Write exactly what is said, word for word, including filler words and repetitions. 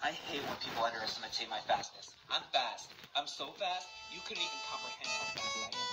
I hate when people underestimate my fastness. I'm fast. I'm so fast, you couldn't even comprehend how fast I am.